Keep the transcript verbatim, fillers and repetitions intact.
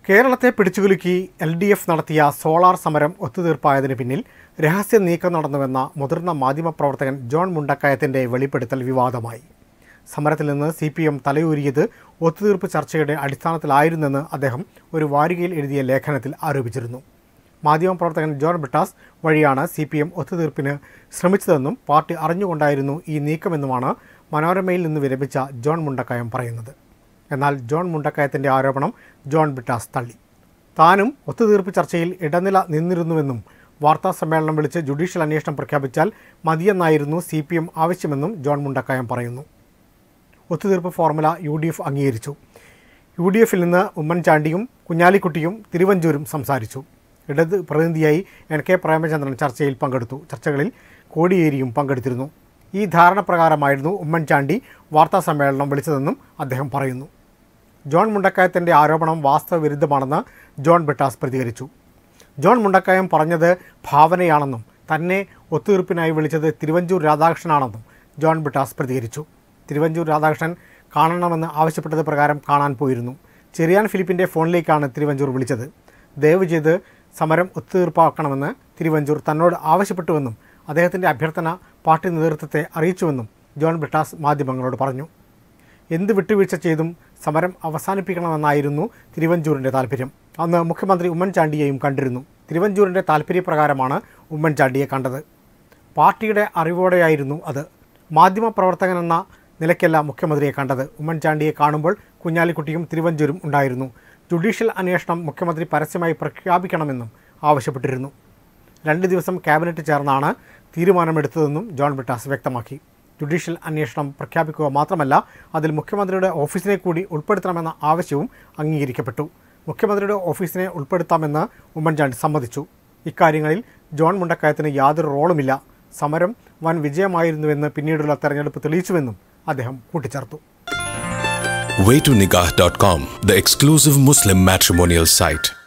കേരളത്തെ പിടിച്ചുകുലുക്കി L D F നടത്തിയ സോളാർ സമരം ഒത്തുതീർപ്പായതിന് പിന്നിൽ രഹസ്യ നീക്കം നടന്നുവെന്ന മുതിർന്ന മാധ്യമപ്രവർത്തകൻ ജോൺ മുണ്ടക്കയത്തിൻ്റെ വെളിപ്പെടുത്തൽ വിവാദമായി. സമരത്തിൽ നിന്ന് സി പി എം തലയൂരിയത് ഒത്തുതീർപ്പ് ചർച്ചയുടെ അടിസ്ഥാനത്തിലായിരുന്നെന്ന് അദ്ദേഹം ഒരു വാരികയിൽ എഴുതിയ ലേഖനത്തിൽ ആരോപിച്ചിരുന്നു. മാധ്യമപ്രവർത്തകൻ ജോൺ ബ്രിട്ടാസ് വഴിയാണ് സി പി എം ഒത്തുതീർപ്പിന് ശ്രമിച്ചതെന്നും പാർട്ടി അറിഞ്ഞുകൊണ്ടായിരുന്നു ഈ നീക്കമെന്നുമാണ് മനോരമയിൽ നിന്ന് വിരമിച്ച ജോൺ മുണ്ടക്കയം പറയുന്നത്. എന്നാൽ ജോൺ മുണ്ടക്കയത്തിൻ്റെ ആരോപണം ജോൺ ബ്രിട്ടാസ് തള്ളി. താനും ഒത്തുതീർപ്പ് ചർച്ചയിൽ ഇടനില നിന്നിരുന്നുവെന്നും വാർത്താ സമ്മേളനം വിളിച്ച് ജുഡീഷ്യൽ അന്വേഷണം പ്രഖ്യാപിച്ചാൽ മതിയെന്നായിരുന്നു സി പി എം ആവശ്യമെന്നും ജോൺ മുണ്ടക്കയം പറയുന്നു. ഒത്തുതീർപ്പ് ഫോർമുല യു ഡി എഫ് അംഗീകരിച്ചു. യു ഡി എഫിൽ നിന്ന് ഉമ്മൻചാണ്ടിയും കുഞ്ഞാലിക്കുട്ടിയും തിരുവഞ്ചൂരും സംസാരിച്ചു. ഇടത് പ്രതിനിധിയായി എൻ കെ പ്രേമചന്ദ്രൻ ചർച്ചയിൽ പങ്കെടുത്തു. ചർച്ചകളിൽ കോടിയേരിയും പങ്കെടുത്തിരുന്നു. ഈ ധാരണ പ്രകാരമായിരുന്നു ഉമ്മൻചാണ്ടി വാർത്താ സമ്മേളനം വിളിച്ചതെന്നും അദ്ദേഹം പറയുന്നു. ജോൺ മുണ്ടക്കയത്തിൻ്റെ ആരോപണം വാസ്തവവിരുദ്ധമാണെന്ന് ജോൺ ബ്രിട്ടാസ് പ്രതികരിച്ചു. ജോൺ മുണ്ടക്കയം പറഞ്ഞത് ഭാവനയാണെന്നും തന്നെ ഒത്തുതീർപ്പിനായി വിളിച്ചത് തിരുവഞ്ചൂർ രാധാകൃഷ്ണനാണെന്നും ജോൺ ബ്രിട്ടാസ് പ്രതികരിച്ചു. തിരുവഞ്ചൂർ രാധാകൃഷ്ണൻ കാണണമെന്ന് ആവശ്യപ്പെട്ടത് പ്രകാരം കാണാൻ പോയിരുന്നു. ചെറിയാൻ ഫിലിപ്പിൻ്റെ ഫോണിലേക്കാണ് തിരുവഞ്ചൂർ വിളിച്ചത്. ദയവ് ചെയ്ത് സമരം ഒത്തുതീർപ്പാക്കണമെന്ന് തിരുവഞ്ചൂർ തന്നോട് ആവശ്യപ്പെട്ടുവെന്നും അദ്ദേഹത്തിൻ്റെ അഭ്യർത്ഥന പാർട്ടി നേതൃത്വത്തെ അറിയിച്ചുവെന്നും ജോൺ ബ്രിട്ടാസ് മാധ്യമങ്ങളോട് പറഞ്ഞു. എന്ത് വിട്ടുവീഴ്ച ചെയ്തും സമരം അവസാനിപ്പിക്കണമെന്നായിരുന്നു തിരുവഞ്ചൂരിൻ്റെ താല്പര്യം. അന്ന് മുഖ്യമന്ത്രി ഉമ്മൻചാണ്ടിയെയും കണ്ടിരുന്നു. തിരുവഞ്ചൂരിൻ്റെ താല്പര്യപ്രകാരമാണ് ഉമ്മൻചാണ്ടിയെ കണ്ടത്. പാർട്ടിയുടെ അറിവോടെയായിരുന്നു അത്. മാധ്യമപ്രവർത്തകനെന്ന നിലയ്ക്കല്ല മുഖ്യമന്ത്രിയെ കണ്ടത്. ഉമ്മൻചാണ്ടിയെ കാണുമ്പോൾ കുഞ്ഞാലിക്കുട്ടിയും തിരുവഞ്ചൂരും ഉണ്ടായിരുന്നു. ജുഡീഷ്യൽ അന്വേഷണം മുഖ്യമന്ത്രി പരസ്യമായി പ്രഖ്യാപിക്കണമെന്നും ആവശ്യപ്പെട്ടിരുന്നു. രണ്ട് ദിവസം ക്യാബിനറ്റ് ചേർന്നാണ് തീരുമാനമെടുത്തതെന്നും ജോൺ ബ്രിട്ടാസ് വ്യക്തമാക്കി. ജുഡീഷ്യൽ അന്വേഷണം പ്രഖ്യാപിക്കുക മാത്രമല്ല, അതിൽ മുഖ്യമന്ത്രിയുടെ ഓഫീസിനെ കൂടി ഉൾപ്പെടുത്തണമെന്ന ആവശ്യവും അംഗീകരിക്കപ്പെട്ടു. മുഖ്യമന്ത്രിയുടെ ഓഫീസിനെ ഉൾപ്പെടുത്താമെന്ന് ഉമ്മൻചാണ്ടി സമ്മതിച്ചു. ഇക്കാര്യങ്ങളിൽ ജോൺ മുണ്ടക്കയത്തിന് യാതൊരു റോളുമില്ല. സമരം വൻ വിജയമായിരുന്നുവെന്ന് പിന്നീടുള്ള തെരഞ്ഞെടുപ്പ് തെളിയിച്ചുവെന്നും അദ്ദേഹം കൂട്ടിച്ചേർത്തു. way to nikah dot com, the exclusive Muslim matrimonial site.